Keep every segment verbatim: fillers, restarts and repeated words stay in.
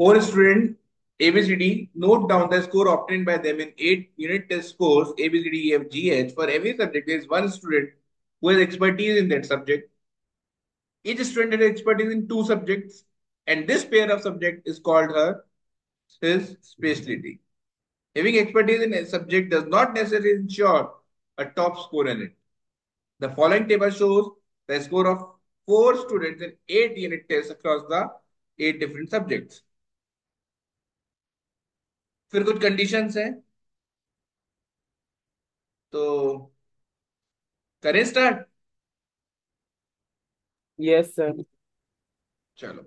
Four students A B C D note down the score obtained by them in eight unit test scores A B C D E F G H. For every subject, there is one student who has expertise in that subject. Each student has expertise in two subjects, and this pair of subject is called her his specialty. Having expertise in a subject does not necessarily ensure a top score in it. The following table shows the score of four students in eight unit tests across the eight different subjects. फिर कुछ conditions हैं, तो करें start. Yes sir. चलो,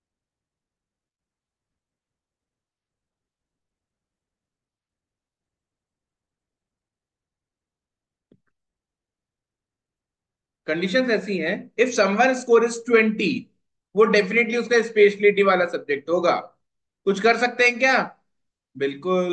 conditions ऐसी हैं। If someone score is twenty, वो definitely उसका स्पेशलिटी वाला सब्जेक्ट होगा। कुछ कर सकते हैं क्या? बिल्कुल।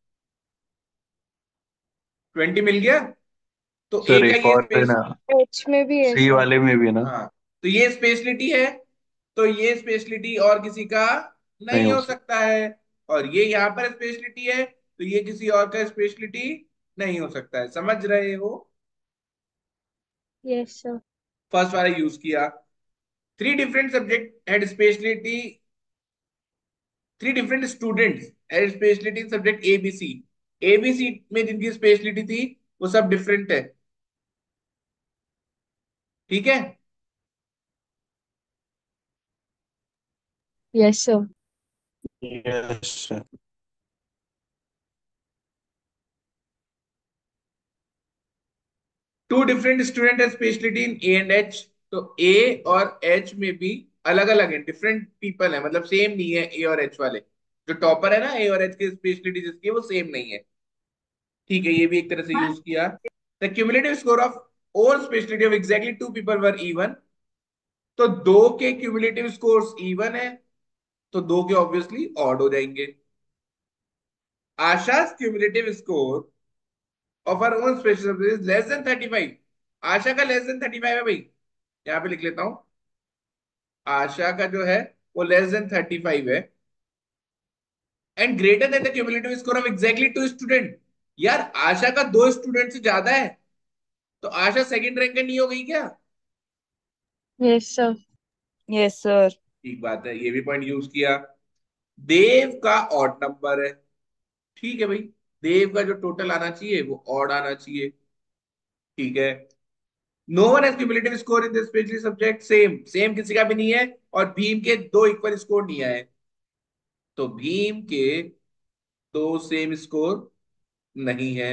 ट्वेंटी मिल गया, तो ए सर का एक ये और है स्पेस। ना, एच में भी है सी सर। वाले में भी है ना। हाँ, तो ये स्पेशलिटी है, तो ये स्पेशलिटी और किसी का नहीं नहीं हो हो सकता। सकता है। और ये यहाँ पर स्पेशलिटी है, तो ये किसी और का स्पेशलिटी नहीं हो सकता है। समझ रहे हो? Yes sir. फर्स्ट वाला यूज किया। Three different subject had speciality, three different students had speciality in subject A B C. A B C में जिनकी स्पेशलिटी थी वो सब डिफरेंट है। ठीक है। Yes sir. Yes sir. Two different student है speciality in A and H. तो ए और एच में भी अलग अलग है, डिफरेंट पीपल है, मतलब सेम नहीं है ए और एच वाले। जो टॉपर है ना ए और एच की स्पेशलिटी जिसकी है वो सेम नहीं है। ठीक है, ये भी एक तरह से यूज किया। The cumulative score of all speciality of exactly two people were even. तो दो के क्यूमुलेटिव स्कोर्स इवन है, तो दो के ऑब्वियसली ऑड हो जाएंगे। Asha cumulative score of our own special is less than thirty five. Asha का लेस देन थर्टी फाइव है भाई, यहाँ पे लिख लेता हूं। आशा का जो है वो लेस देन थर्टी फाइव है, and greater than the cumulative score of exactly two student. यार आशा का दो स्टूडेंट से ज्यादा है, तो आशा सेकंड रैंक का नहीं हो गई क्या? Yes sir. Yes sir. ठीक बात है, ये भी पॉइंट यूज किया। देव का ऑड नंबर है। ठीक है भाई, देव का जो टोटल आना चाहिए वो ऑड आना चाहिए। ठीक है। No one has cumulative score in this specially subject. Same same किसी का भी नहीं है, और भीम के दो इक्वल स्कोर नहीं आए, तो भीम के दो सेम स्कोर नहीं है।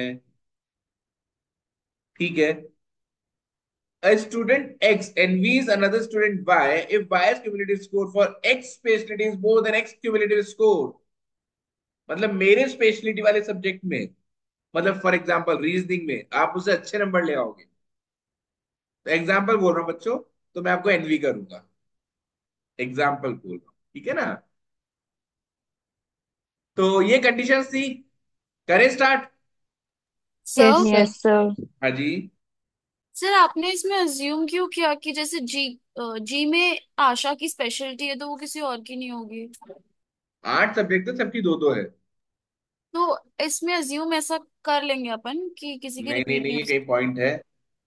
ठीक है। A student X envies another student Y if Y's cumulative score for X specialty is more than X cumulative score। मतलब मेरे स्पेशलिटी वाले सब्जेक्ट में, मतलब फॉर एग्जांपल रीजनिंग में आप उसे अच्छे नंबर ले आओगे, तो एग्जांपल बोल रहा हूं बच्चों, तो मैं आपको एनवी करूंगा। एग्जांपल बोल रहा हूं, ठीक है ना। तो ये कंडीशंस थी। करें start. Yes sir sir. Yes sir. हाँ जी। सर आपने इसमें अज्यूम क्यों किया कि जैसे जी जी में आशा की स्पेशलिटी है तो वो किसी और की नहीं होगी? आठ सब्जेक्ट तो सबकी दो दो है। तो इसमें अज्यूम ऐसा कर लेंगे अपन कि किसी की नहीं नहीं रिपीट नहीं, नहीं ये हो कहीं सकती। पॉइंट है।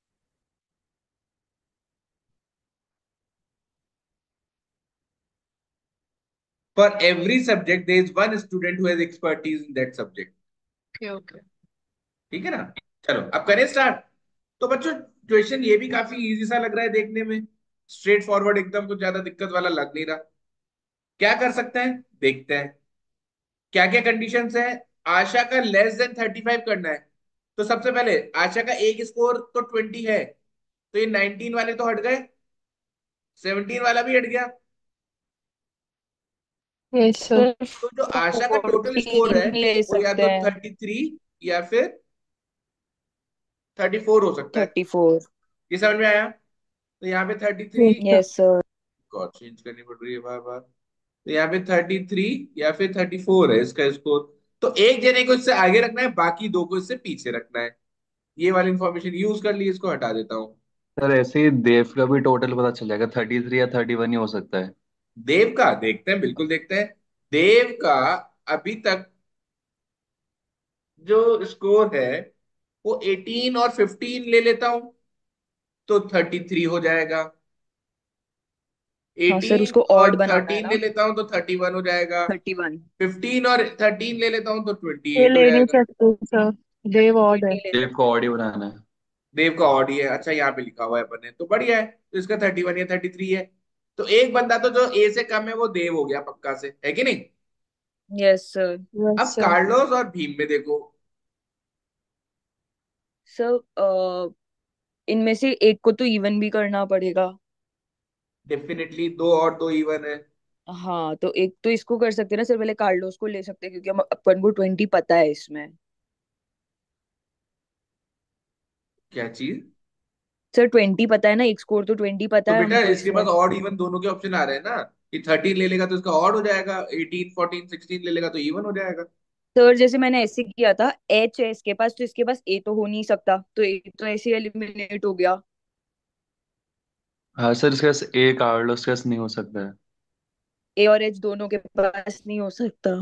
For every subject, there is one student who has expertise in that subject। Okay okay. ठीक है ना। चलो अब करें स्टार्ट। तो बच्चों, क्वेश्चन ये भी काफी इजी सा लग रहा है देखने में, स्ट्रेट फॉरवर्ड एकदम, कुछ ज्यादा दिक्कत वाला लग नहीं रहा। क्या कर सकते हैं देखते हैं। क्या क्या कंडीशंस है। आशा का लेस देन थर्टी फाइव करना है। तो सबसे पहले आशा का एक स्कोर तो ट्वेंटी है, तो ये नाइनटीन वाले तो हट गए, सेवनटीन वाला भी हट गया। Yes sir. सर तो जो आशा का टोटल स्कोर है फोर्टीन ले वो या सकते तो हैं। थर्टी थ्री या फिर थर्टी फोर हो सकता है। Thirty four. ये समझ में आया? तो यहाँ पे thirty three, yes sir. Yes sir. गॉड चेंज करनी पड़ रही है बार बार। तो यहाँ पे थर्टी थ्री या फिर थर्टी फोर है इसका स्कोर। तो एक जने को इससे आगे रखना है, बाकी दो को इससे पीछे रखना है। ये वाली इंफॉर्मेशन यूज कर ली, इसको हटा देता हूँ। सर ऐसे ही देव का भी टोटल पता चल जाएगा, थर्टी थ्री या थर्टी वन ही हो सकता है। देव का देखते हैं, बिल्कुल देखते हैं। देव का अभी तक जो स्कोर है वो एटीन और फिफ्टीन ले लेता हूं तो थर्टी थ्री हो जाएगा। हाँ सर, एटीन उसको ऑड और बनाना है थर्टीन ले ना। लेता हूं तो थर्टी वन हो जाएगा। Thirty one. फिफ्टीन और थर्टीन ले लेता हूं तो ट्वेंटी ये एट हो ले नहीं जाएगा। सकते सर, देव ये ऑड है। नहीं ले देव को सकते। ऑडी बनाना है। देव का ऑड ही है, अच्छा यहाँ पे लिखा हुआ है अपन ने, तो बढ़िया है, तो इसका थर्टी वन या थर्टी थ्री है। तो एक बंदा तो जो ए से कम है वो देव हो गया पक्का से, है कि नहीं। Yes sir. यस अब सर। कार्लोस और भीम में देखो। सर इनमें से एक को तो इवन भी करना पड़ेगा। डेफिनेटली दो और दो इवन है। हाँ, तो एक तो इसको कर सकते हैं ना सर, पहले कार्लोस को ले सकते हैं क्योंकि हम अपन को ट्वेंटी पता है इसमें। क्या चीज। सर ट्वेंटी पता है ना, एक स्कोर तो ट्वेंटी पता तो है बेटा हमको इसके पास इसमें। ऑड इवन दोनों के ऑप्शन आ रहे हैं ना, कि थर्टीन ले लेगा तो इसका ऑड हो जाएगा, एटीन फोर्टीन सिक्सटीन ले लेगा तो इवन हो जाएगा। सर जैसे मैंने ऐसे किया था, एच है इसके पास तो इसके पास ए तो हो नहीं सकता, तो ए तो ऐसे एलिमिनेट हो गया। हाँ सर, इसके पास ए कार्लोस के पास नहीं हो सकता है। ए और एच दोनों के पास नहीं हो सकता।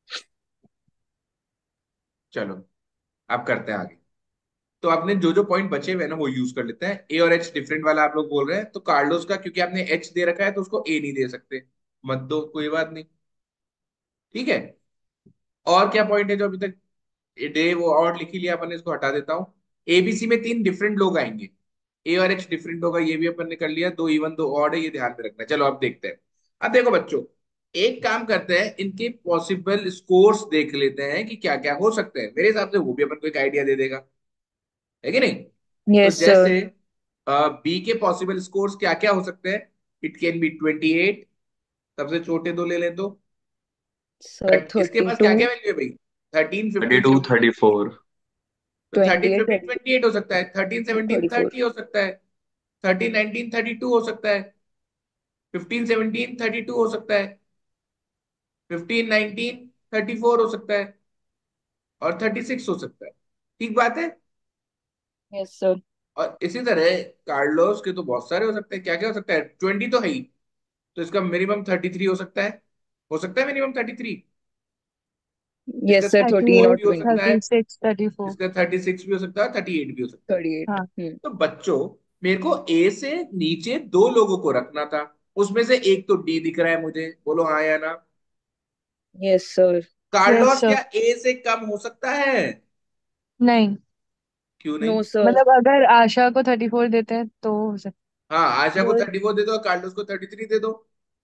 चलो अब करते हैं आगे। तो आपने जो जो पॉइंट बचे हुए हैं ना वो यूज कर लेते हैं। ए और एच डिफरेंट वाला आप लोग बोल रहे हैं, तो कार्लोस का क्योंकि आपने एच दे रखा है तो उसको ए नहीं दे सकते, मत दो, कोई बात नहीं, ठीक है। और क्या पॉइंट है जो अभी तक डे वो और लिख ही लिया अपन ने, इसको हटा देता हूँ। एबीसी में तीन डिफरेंट लोग आएंगे, ए और एच डिफरेंट होगा, ये भी अपन ने कर लिया, दो इवन दो ऑड है, ये ध्यान में रखना है। चलो अब देखते हैं। अब देखो बच्चों, एक काम करते हैं, इनके पॉसिबल स्कोर्स देख लेते हैं कि क्या क्या हो सकते हैं, मेरे हिसाब से वो भी अपन को एक आइडिया दे देगा, है कि नहीं। तो यस सर। जैसे बी के पॉसिबल स्कोर्स क्या क्या हो सकते हैं। It can be twenty eight, सबसे छोटे दो ले लें तो। सर But इसके थर्टी पास टू क्या क्या वैल्यू है भाई, thirteen thirty fifteen to seventeen. Thirty four तो twenty thirteen eight fifteen thirty twenty eight हो सकता है, thirteen to seventeen thirty four thirty हो सकता है, थर्टीन नाइनटीन थर्टी टू हो सकता है, फिफ्टीन सेवनटीन थर्टी टू हो सकता है, फिफ्टीन नाइनटीन थर्टी फोर हो सकता है, और थर्टी सिक्स हो सकता है। ठीक बात है। Yes sir. और इसी तरह कार्लोस के तो बहुत सारे हो सकते हैं, क्या क्या हो सकता है, ट्वेंटी तो है ही, तो इसका मिनिमम थर्टी थ्री हो सकता है, हो सकता है मिनिमम थर्टी थ्री। इसका yes sir, thirty thirteen four और थर्टी एट, भी हो ट्वेंटी। सकता है, थर्टी सिक्स, थर्टी फोर। इसका थर्टी सिक्स भी हो सकता है, थर्टी एट भी हो सकता है। Thirty eight. हाँ। हम्म। तो बच्चों, मेरे को ए से नीचे दो लोगों को रखना था, उसमें से एक तो डी दिख रहा है मुझे, बोलो हाँ या ना। Yes sir. Yes Carlos sir. क्या ए से कम हो सकता है। नहीं, क्यों नहीं। No sir. मतलब अगर आशा को थर्टी फोर देते हैं तो हो सकता। हाँ, आशा को सर थर्टी फोर दे दो, कार्लोस को थर्टी थ्री दे दो।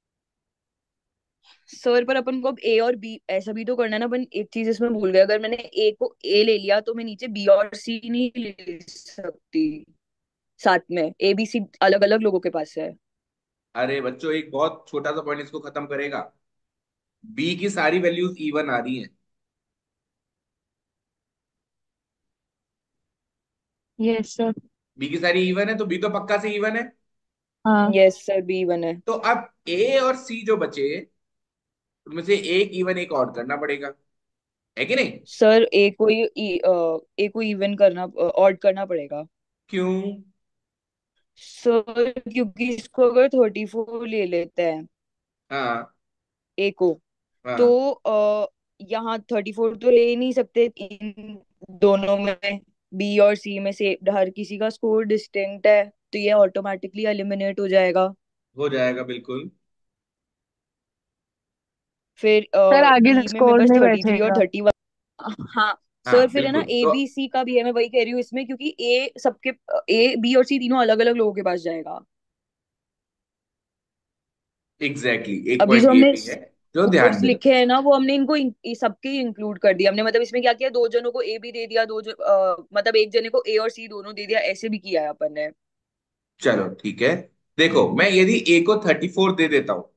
सर पर अपन को अब ए और बी ऐसा भी तो करना है ना, अपन एक चीज इसमें भूल गए, अगर मैंने ए को ए ले लिया तो मैं नीचे बी और सी नहीं ले सकती साथ में, ए बी सी अलग अलग लोगों के पास है। अरे बच्चों, एक बहुत छोटा सा पॉइंट इसको खत्म करेगा। बी की सारी वैल्यूज इवन आ रही हैं। Yes sir. बी की सारी इवन है, तो बी तो पक्का से इवन है। हाँ। यस सर, बी वन है। तो अब ए और सी जो बचे, उनमें से एक इवन एक और करना पड़ेगा, है कि नहीं। सर ए को ही ई- अ, ए को इवन करना, ऑड करना पड़ेगा। क्यों। सर क्योंकि इसको अगर थर्टी फोर ले लेते हैं हाँ ए को, तो हाँ। आ, यहाँ थर्टी फोर तो ले ही नहीं सकते इन दोनों में, बी और सी में से हर किसी का स्कोर डिस्टिंक्ट है, तो ये ऑटोमेटिकली एलिमिनेट हो जाएगा। हो जाएगा बिल्कुल। फिर सर आगे बी में मेरे स्कोर पास नहीं थर्टी थ्री और बैठेगा। Thirty one. हाँ हाँ सर, फिर है ना बिल्कुल, ए तो बी सी का भी है, मैं वही कह रही हूँ इसमें, क्योंकि ए सबके, ए बी और सी तीनों अलग अलग लोगों के पास जाएगा। एग्जैक्टली exactly, एक अभी जो पॉइंट ये हमने भी है जो ध्यान स्कोर्स में लिखे रखना हैं है। ना, वो हमने इनको इन, इ- सबके इंक्लूड कर दिया हमने, मतलब इसमें क्या किया, दो जनों को ए भी दे दिया, दो ज, अ, मतलब एक जने को ए और सी दोनों दे दिया, ऐसे भी किया है अपन ने। चलो ठीक है। देखो मैं यदि ए को थर्टी फोर दे देता हूं,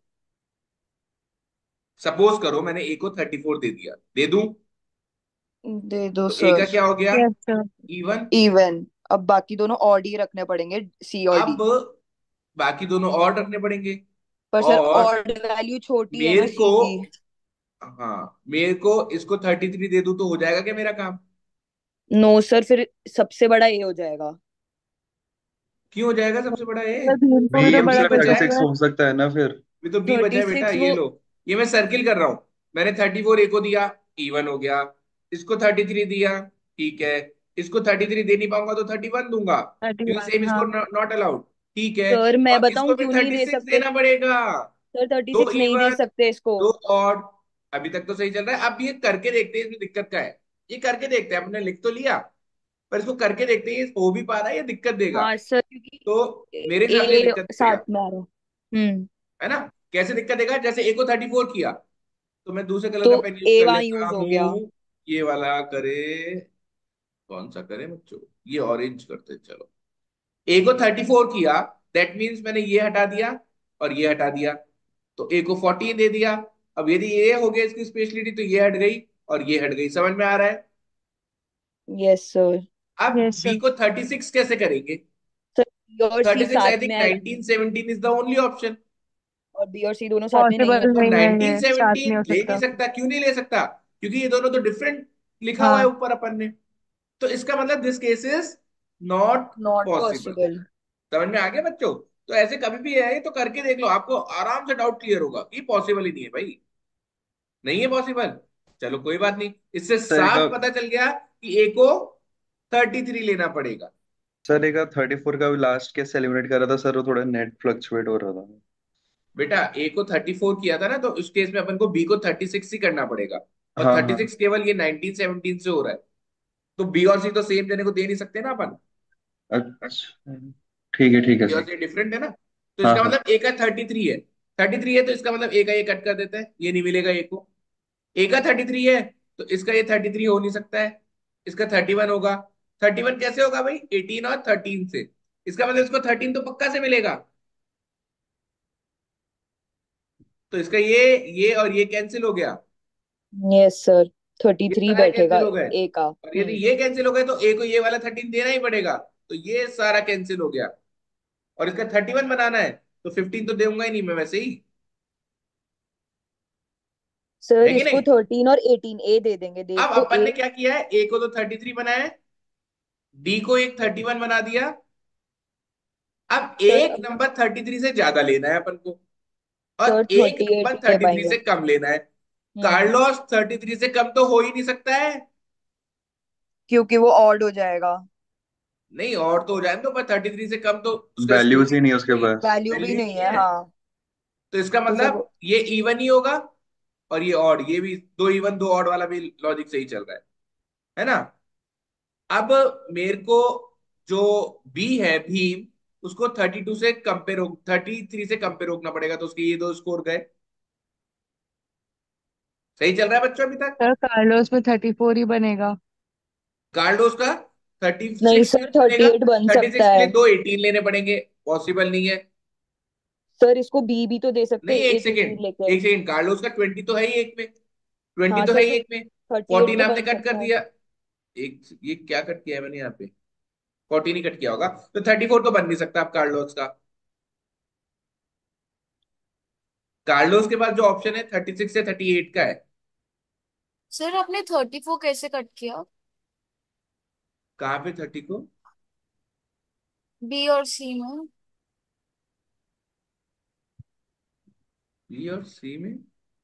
सपोज करो मैंने ए को थर्टी फोर दे दिया, दे दूं, दे दो तो ए का सर। क्या हो गया, यस सर। इवन। इवन। अब बाकी दोनों ऑड ही रखने पड़ेंगे, सी और अब डी। बाकी दोनों और रखने पड़ेंगे। पर सर और ऑड वैल्यू छोटी है ना मेरे को, सी की। हाँ मेरे को इसको थर्टी थ्री दे दूं तो हो जाएगा क्या मेरा काम। नो सर, फिर सबसे बड़ा ए हो जाएगा। क्यों हो जाएगा सबसे बड़ा ए, सर भीम को अभी भी बी तो तो में बी बड़ा से बचा थर्टी है, सिक्स चाहिए। हो सकता है ना फिर। अभी तो बी बचा थर्टी है बेटा, सिक्स ये वो लो, ये मैं सर्किल कर रहा हूँ। मैंने थर्टी फोर ए को दिया, इवन हो गया। इसको थर्टी थ्री दिया, ठीक है। इसको थर्टी थ्री दे नहीं पाऊंगा तो थर्टी वन दूंगा, थर्टी क्योंकि वन सेम हाँ। स्कोर नॉट अलाउड, ठीक है। सर मैं और बताऊं इसको भी क्यों नहीं थर्टी दे सिक्स सकते? देना पड़ेगा। सर थर्टी दो सिक्स नहीं दे इवन, सकते इसको। दो ऑड। अभी तक तो सही चल रहा है, अब ये करके देखते हैं इसमें दिक्कत क्या है। ये करके देखते हैं, हमने लिख तो लिया, पर इसको करके देखते हैं ये हो भी पा रहा है या दिक्कत देगा। हाँ सर, क्योंकि तो मेरे हिसाब से ये ए दिक्कत साथ देगा, में आ रहा है। हम्म। है ना। कैसे दिक्कत देगा, जैसे ए को थर्टी फोर किया, तो मैं दूसरे कलर तो का पेन यूज ए कर वहां लेता यूज हो गया। हूँ। ये वाला करे, कौन सा करे बच्चों, ये ऑरेंज करते हैं, चलो। ए को थर्टी फोर किया, दैट मीन्स मैंने ये हटा दिया और ये हटा दिया, तो ए को फोर्टीन दे दिया। अब यदि ये हो गया इसकी स्पेशलिटी, तो ये हट गई और ये हट गई, समझ में आ रहा है। Yes sir. अब यस बी सर। को थर्टी सिक्स कैसे करेंगे। सर बी और सी थर्टी सिक्स आई साथ थिंक में add, nineteen seventeen is the only option. और बी और सी दोनों साथ में नहीं पॉसिबल है। तो नहीं है, नाइनटीन ये साथ नहीं सेवनटीन हो ले नहीं सकता। सकता, क्यों नहीं ले सकता, क्योंकि ये दोनों तो डिफरेंट लिखा हुआ है हाँ। ऊपर अपन ने। तो इसका मतलब this case is not not possible. Possible. समझ में आ गया बच्चों। तो ऐसे कभी भी है तो करके देख लो, आपको आराम से डाउट क्लियर होगा कि पॉसिबल ही नहीं है भाई, नहीं है पॉसिबल। चलो कोई बात नहीं, इससे सर एक साफ पता चल गया कि ए को थर्टी थ्री लेना पड़ेगा। सर एक थर्टी फोर का भी लास्ट के सेलिब्रेट कर रहा था सर, वो थोड़ा नेट फ्लक्चुएट हो रहा था। बेटा ए को थर्टी फोर किया था ना, तो उस केस में अपन को बी को थर्टी सिक्स ही करना पड़ेगा, और हाँ थर्टी हाँ। सिक्स केवल ये नाइनटीन सेवनटीन से हो रहा है। तो बी और सी तो सेम देने को दे नहीं सकते ना अपन, अच्छा, ठीक है ठीक है बी और सर। सी डिफरेंट है ना। तो हाँ इसका हाँ। मतलब ए का थर्टी थ्री है, थर्टी थ्री है तो इसका मतलब ए का ये कट कर देते हैं, ये नहीं मिलेगा ए को। ए का थर्टी थ्री है तो इसका ये थर्टी थ्री हो नहीं सकता है, इसका थर्टी वन होगा। थर्टी वन कैसे होगा भाई, एटीन और थर्टीन से, इसका मतलब इसको थर्टीन तो पक्का से मिलेगा। तो इसका ये ये और ये कैंसिल हो गया, यस सर, थर्टी ये थ्री सारे बैठेगा कैंसिल हो गए। ए का। और यदि हम्म। ये कैंसिल हो गए तो ए को ये वाला थर्टीन देना ही पड़ेगा, तो ये सारा कैंसिल हो गया। और इसका थर्टी वन बनाना है, तो फिफ्टीन तो दूंगा ही नहीं मैं वैसे ही, सर है कि इसको नहीं। थर्टीन और एटीन ए दे देंगे, देख अब तो अपन ए। ने क्या किया है, ए को तो थर्टी थ्री बनाया है, डी को एक थर्टी वन बना दिया। अब सर एक अब नंबर थर्टी थ्री से ज्यादा लेना है अपन को, सर और एक थर्टी एट नंबर नहीं ले थर्टी थ्री पाएंगे। से कम लेना है। हम्म। कार्लोस थर्टी थ्री से कम तो हो ही नहीं सकता है। क्योंकि वो ऑड हो जाएगा। नहीं, और तो हो जाए तो, पर थर्टी थ्री से कम तो उसका स्कोर वैल्यूज ही ही नहीं है उसके नहीं, पास। वैल्यू भी वैल्यू ही नहीं नहीं है, है। हाँ। तो इसका तो फिर मतलब वो, ये इवन ही होगा, और ये ऑड, ये भी दो इवन दो ऑड वाला भी लॉजिक सही चल रहा है है ना। अब मेरे को जो बी है भीम, उसको थर्टी टू से कंपेयर थर्टी थ्री से कंपेयर रोकना पड़ेगा, तो उसके ये दो स्कोर गए। सही चल रहा है बच्चों अभी तक। सर कार्लोस में थर्टी फोर ही बनेगा। कार्लोस का थर्टी नहीं सिक्स सर कैसे थर्टी बनेगा, एट बन थर्टी सकता सिक्स के है। लिए दो एटीन लेने पड़ेंगे, पॉसिबल नहीं है। सर इसको बी भी तो दे सकते नहीं, हैं, एक एक सेकेंड, एटीन लेके। एक सेकेंड, कार्लोस का ट्वेंटी तो है ही एक में, ट्वेंटी हाँ तो सर है ही तो एक में। थर्टी एट फोर्टीन तो आपने बन कट कर सकता है। दिया, एक ये क्या कट किया है मैंने यहाँ पे, फोर्टीन ही कट किया होगा, तो थर्टी फोर तो बन नहीं सकता आप कार्लोस का। कार्लोस के पास जो ऑप्शन है थर्टी सिक्स से थर्टी एट का है। सर आपने थर्टी फोर कैसे कट किया? कहाँ पे थर्टी को, बी और सी में। बी और सी में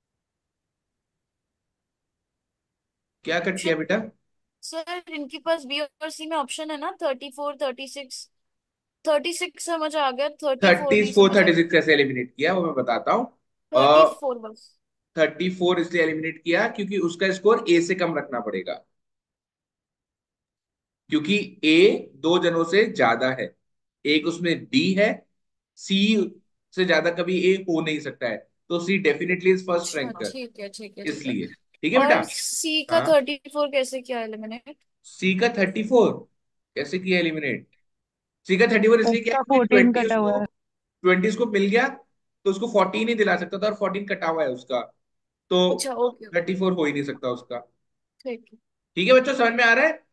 क्या कट किया बेटा। सर इनके पास बी और सी में ऑप्शन है ना, thirty four thirty six. Thirty six समझ आ गया, थर्टी फोर थर्टी नहीं फोर समझ थर्टी आया। सिक्स कैसे एलिमिनेट किया वो मैं बताता हूँ। थर्टी फोर बस। थर्टी फोर इसलिए एलिमिनेट किया क्योंकि उसका स्कोर ए से कम रखना पड़ेगा, क्योंकि ए दो जनों से ज्यादा है, एक उसमें डी है, सी से ज्यादा कभी ए हो नहीं सकता है, तो सी डेफिनेटली इज फर्स्ट अच्छा रैंकर, ठीक है ठीक है ठीक है। इसलिए। ठीक है बेटा। और सी का हाँ, थर्टी फोर कैसे किया एलिमिनेट? सी का थर्टी फोर कैसे किया एलिमिनेट, सी का थर्टी फोर इसलिए किया उसका क्योंकि फोर्टीन ट्वेंटी कटा उसको हुआ है। ट्वेंटी उसको मिल गया, तो उसको फोर्टीन ही दिला सकता था, और फोर्टीन कटा हुआ है उसका, तो अच्छा ओके ओके। थर्टी फोर हो ही नहीं सकता उसका। ठीक है। ठीक है बच्चों, समझ में आ रहा है।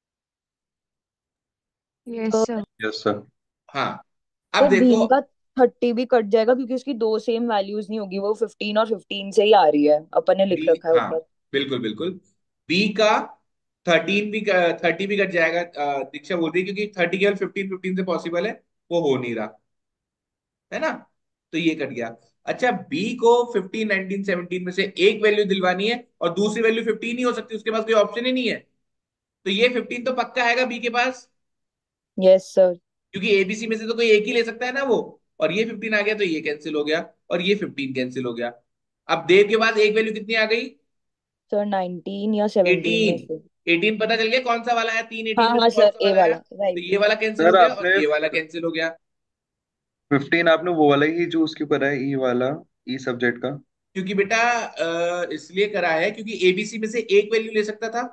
Yes sir. Yes sir. हाँ, अब सर देखो, भीम का थर्टी भी कट जाएगा क्योंकि उसकी दो सेम वैल्यूज नहीं होगी, वो फिफ्टीन और फिफ्टीन से ही आ रही है, अपन ने बी, लिख रखा है हाँ ऊपर। बिल्कुल बिल्कुल, बी का थर्टीन भी, थर्टी भी कट जाएगा, अ, दीक्षा बोल रही है, क्योंकि थर्टी केवल फिफ्टीन फिफ्टीन से पॉसिबल है, वो हो नहीं रहा, है ना। तो ये कट गया। अच्छा, बी को फिफ्टीन नाइनटीन सेवनटीन में से एक वैल्यू दिलवानी है और दूसरी वैल्यू फिफ्टीन ही हो सकती है, उसके पास कोई ऑप्शन ही नहीं है। तो ये फिफ्टीन तो पक्का आएगा बी के पास, यस सर। क्योंकि एबीसी में से तो कोई एक ही ले सकता है ना वो। और ये फिफ्टीन आ गया तो ये कैंसिल हो गया, और ये फिफ्टीन कैंसिल हो गया। अब देव के पास एक वैल्यू कितनी आ गई? सर नाइनटीन या सेवनटीन में एटीन। से। एटीन पता चल गया कौन सा वाला है, तीन हाँ एटीन में से हाँ कौन सर, सा ए वाला आया। वाला तो राइट। ये वाला कैंसिल हो सर गया और आपने ये वाला कैंसिल हो गया। फिफ्टीन आपने वो वाला ही चूज क्यों करा है, ई वाला, ई सब्जेक्ट का? क्योंकि बेटा अ, इसलिए करा है क्योंकि एबीसी में से एक वैल्यू ले सकता था,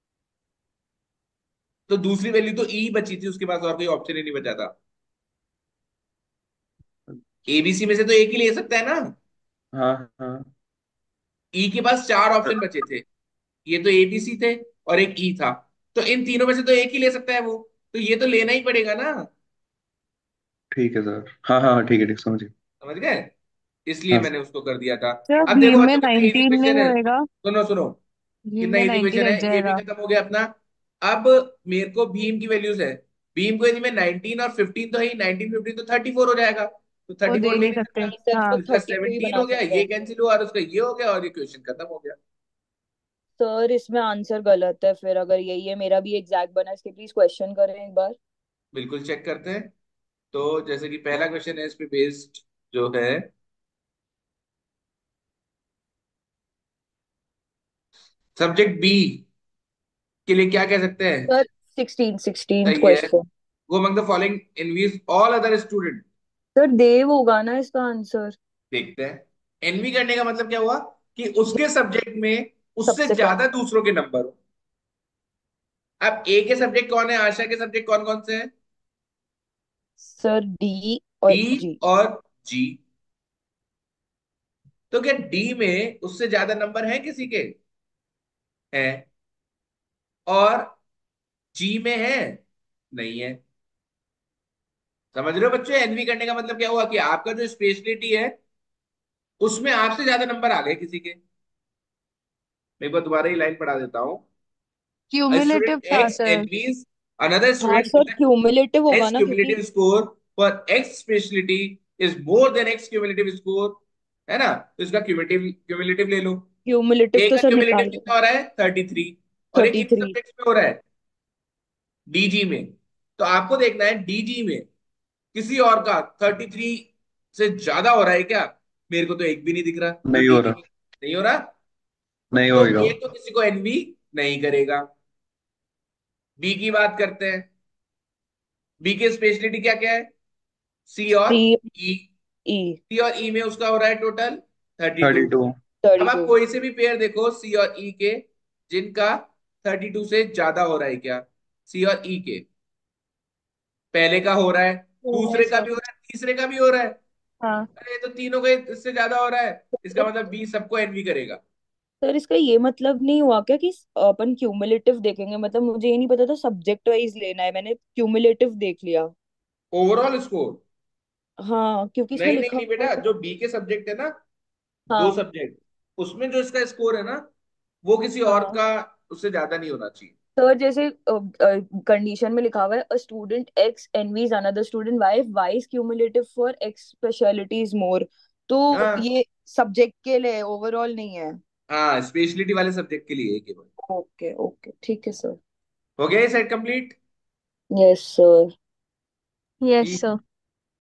तो दूसरी वैल्यू तो ई बची थी उसके पास, और कोई ऑप्शन ही नहीं बचा था। एबीसी में से तो एक ही ले सकता है ना। हाँ हाँ। ई के पास चार ऑप्शन बचे थे, ये तो एबीसी थे और एक ई था। तो इन तीनों में से तो एक ही ले सकता है वो, तो ये तो लेना ही पड़ेगा ना। ठीक है सर, हाँ हाँ हाँ, ठीक है, ठीक, समझ गए। समझ गए? इसलिए हाँ मैंने उसको कर दिया था। सर अब देखो भीम में बच्चों कितना इजी नाइनटीन नहीं क्वेश्चन है। होएगा? सुनो सुनो, भीम कितना में इजी नाइनटीन क्वेश्चन है, हट ये भी जाएगा। खत्म हो गया अपना। अब मेरे को भीम की वैल्यूज है। भीम को यदि मैं नाइनटीन और फिफ्टीन तो है ही, नाइनटीन फिफ्टीन तो थर्टी फोर हो जाएगा, तो वो थर्टी फोर दे ले नहीं नहीं सकते। सकता। नहीं सर, तो इसको हाँ। इसका थर्टी टू ही सेवनटीन बना हो गया, सकते ये हैं। कैंसिल हुआ और उसका ये हो गया, और ये क्वेश्चन खत्म हो गया। सर इसमें आंसर गलत है, फिर अगर यही है, मेरा भी एग्जैक्ट बना, इसके प्लीज क्वेश्चन करें एक बार। बिल्कुल चेक करते हैं। तो जैसे कि पहला क्वेश्चन है इस पे बेस्ड जो है, सब्जेक्ट बी के लिए क्या कह सकते हैं? सर सिक्सटीन सिक्सटीन सही है। Question. Go among the following envies all other student. Sir देव होगा ना इसका आंसर। देखते हैं। एनवी करने का मतलब क्या हुआ? कि उसके सब्जेक्ट में उससे सबसे कम। ज्यादा दूसरों के नंबर हो। अब ए के सब्जेक्ट कौन है, आशा के सब्जेक्ट कौन कौन से हैं? सर डी डी और जी। और जी। तो क्या डी में उससे ज्यादा नंबर हैं किसी के? हैं। और जी में है? नहीं है। समझ रहे हो बच्चों, एनवी करने का मतलब क्या हुआ कि आपका जो स्पेशलिटी है उसमें आपसे ज्यादा नंबर आ गए किसी के। मैं एक बार दोबारा ही लाइन पढ़ा देता हूँ। A क्यूमुलेटिव student था X सर। envies another हाँ student sir, with cumulative the होगा X ना, क्योंकि cumulative score for X specialty is more than X cumulative score, है ना? तो इसका क्यूमुलेटिव क्यूमुलेटिव ले लो। क्यूमुलेटिव ए तो का सर क्यूमुलेटिव निकाल कितना हो रहा है? Thirty three. और ये थर्टी किन थ्री सब्जेक्ट्स में हो रहा है? डीजी में। तो आपको देखना है डीजी में किसी और का थर्टी थ्री से ज्यादा हो रहा है क्या? मेरे को तो एक भी नहीं दिख रहा जो नहीं हो डीजी रहा। में। नहीं हो रहा। नहीं तो होएगा। ये तो किसी को एनवी नहीं करेगा। बी की बात करते हैं। बी की स्पेशलिटी क्या क्या है? सी और सी ई। ई सी और ई में उसका हो रहा है total thirty two. Thirty two. अब थर्टी आप टू कोई से भी पेयर देखो सी और ई के, जिनका थर्टी टू से ज्यादा हो रहा है क्या? सी और ई के पहले का हो रहा है, दूसरे का ऐसा। भी हो रहा है, तीसरे का भी हो रहा है। हाँ। अरे ये तो तीनों का इससे ज्यादा हो रहा है, इसका मतलब बी सबको एनवी करेगा। सर इसका ये मतलब नहीं हुआ क्या कि अपन क्यूमुलेटिव देखेंगे? मतलब मुझे ये नहीं पता था सब्जेक्ट वाइज लेना है, मैंने क्यूमुलेटिव देख लिया। Overall score? हाँ, क्योंकि इसमें नहीं नहीं लिखा नहीं हुआ बेटा, है। जो बी के सब्जेक्ट है ना, दो हाँ सब्जेक्ट, उसमें जो इसका स्कोर है ना, वो किसी और हाँ। का उससे ज्यादा नहीं होना चाहिए। सर जैसे कंडीशन में लिखा हुआ है, a student X envies another student Y, Y is cumulative for X speciality is more. तो हाँ ये सब्जेक्ट के लिए ओवरऑल नहीं है। हाँ, स्पेशलिटी वाले सब्जेक्ट के लिए है केवल। ओके ओके, ठीक है सर। हो गया ये set complete? Yes sir. Yes sir.